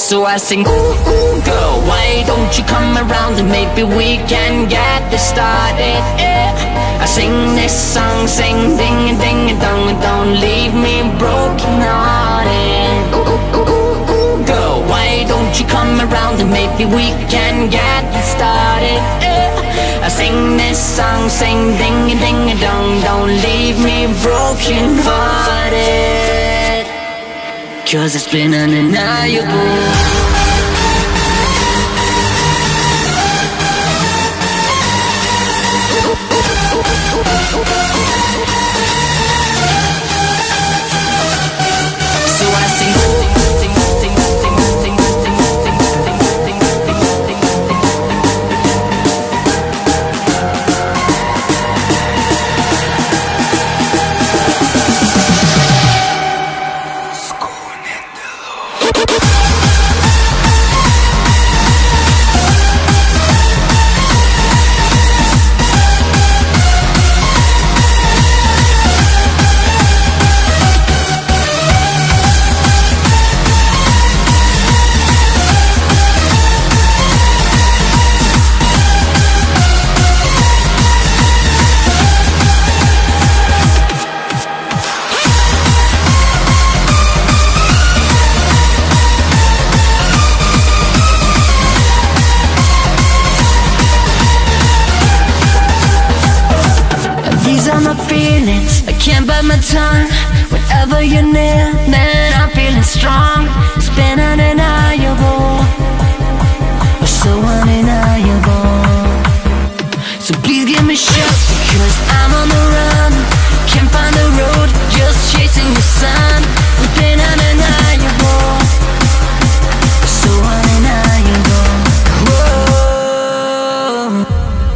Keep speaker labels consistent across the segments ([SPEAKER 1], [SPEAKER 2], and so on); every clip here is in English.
[SPEAKER 1] So I sing, ooh, ooh, girl, why don't you come around and maybe we can get this started, yeah. I sing this song, sing ding a ding a dong, and don't leave me broken hearted. Ooh, ooh, ooh, ooh, girl, why don't you come around and maybe we can get this started, yeah. I sing this song, sing ding a ding a dong, don't leave me broken hearted. 'Cause it's been undeniable. So I sing, I can't bite my tongue. Whenever you're near, man, I'm feeling strong. It's been undeniable, so undeniable. So please give me shots, because I'm on the run. Can't find the road, just chasing the sun. It's been undeniable, so undeniable. Whoa.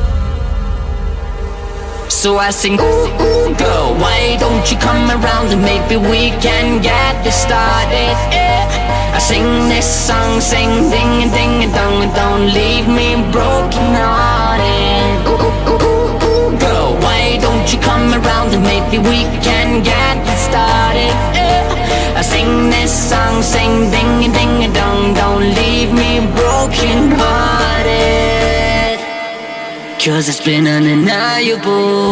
[SPEAKER 1] So I sing, ooh, ooh, girl, why don't you come around and maybe we can get this started, yeah. I sing this song, sing ding a ding a dong, and don't leave me broken hearted. Ooh, ooh, ooh, ooh, girl, why don't you come around and maybe we can get this started, yeah. I sing this song, sing ding a ding a dong, don't leave me broken hearted. 'Cause it's been undeniable.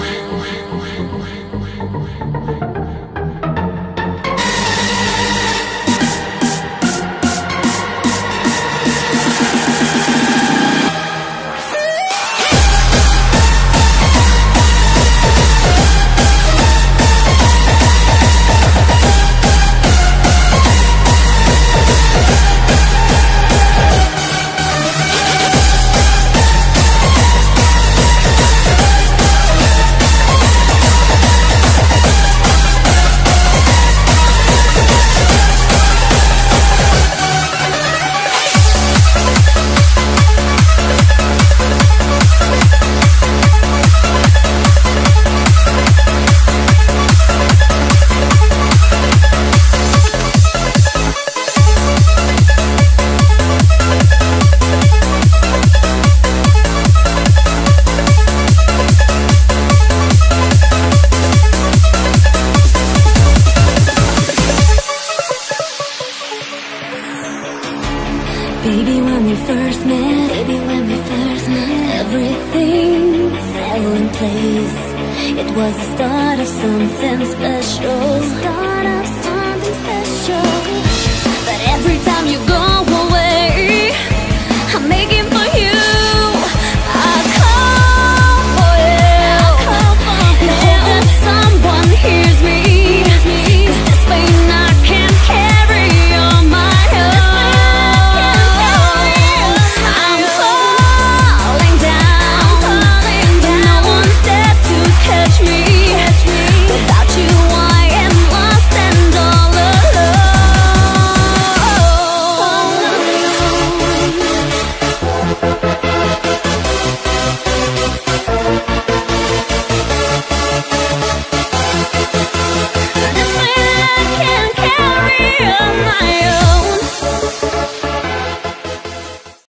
[SPEAKER 2] Baby, when we first met, everything fell in place. It was the start of something special.